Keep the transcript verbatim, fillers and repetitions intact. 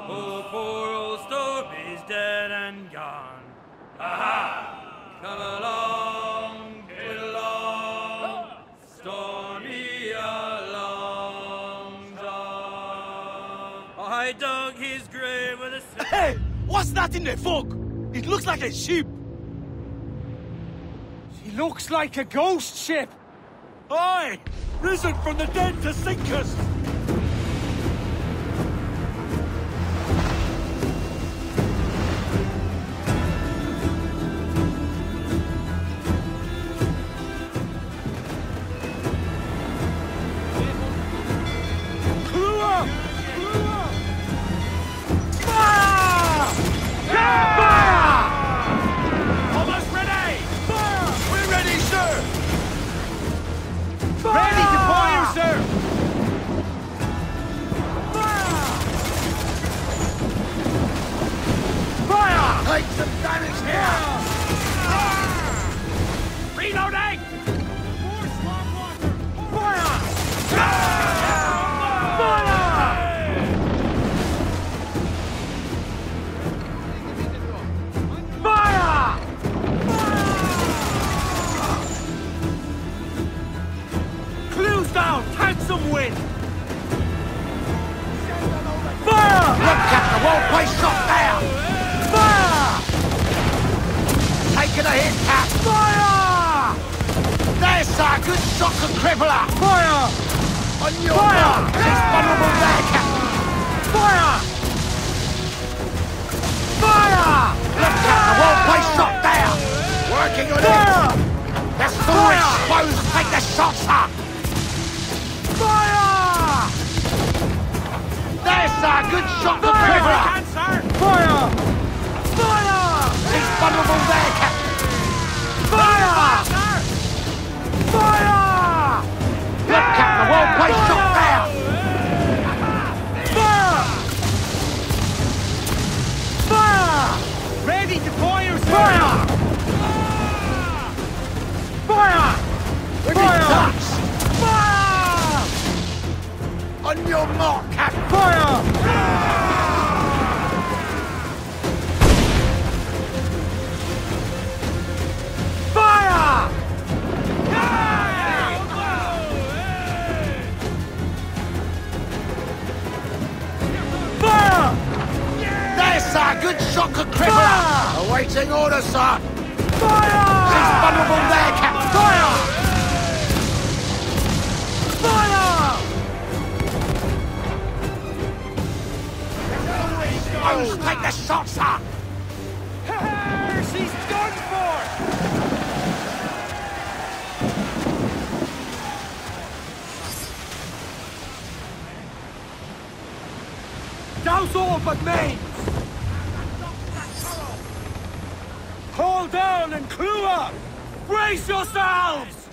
Oh, poor old Stopey's dead and gone. Aha! Come along, get along, Stormy along, John. I dug his grave with a stick. Hey! What's that in the fog? It looks like a ship. She looks like a ghost ship. Aye! Risen from the dead to sink us! Ready to fire, sir! Fire! Take some damage here! Reloading! More swamp water! Fire! Fire! Fire! Clues down! Catch some wind! Fire! Look, Captain, well placed shot there! Fire! Taking a hit, Cap! Fire! There's a good shock and crippler! Fire! On your Fire! mark! She's vulnerable there, Cap! Fire! Fire! Look, Captain, well placed shot there! Working on Fire! it! That's the Fire! exposed! Take the shots, sir! Fire! There's a good shot and Fire! crippler! Fire! Fire! She's vulnerable there, Cap! Fire! Fire! Look, Captain, well placed shot there! Fire! Fire! Ready to fire, sir! Fire! Fire! Within touch! Fire! On your mark, Cap! Fire! Fire! Fire! There's a good shock and crippler! Fire! Awaiting orders, sir! Fire! She's vulnerable there, Cap! Fire! Fire! Oh, take the shot, sir! She's done for! Douse all but mains! Hold down and clue up! Brace yourselves!